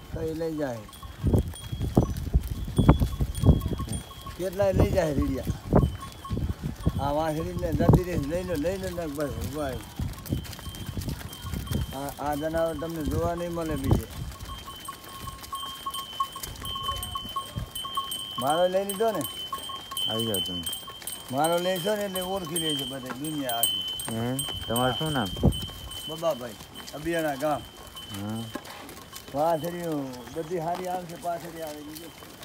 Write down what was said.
કઈ લઈ જાય કેટલાય લઈ જાય રીડિયા આ વાંસળીને જતી રહી લઈ લો ને બસ ભાઈ આ જનાવર તમને જોવા નહીં મળે બીજે મારો લઈ લીધો ને આવી જાઓ તમે મારો લેશો ને એટલે ઓળખી લેજો બધે દુનિયા આખી તમારું શું નામ બબાભાઈ અબિયાણા ગામ પાછળીઓ બધી સારી આવશે પાછળી આવે બીજું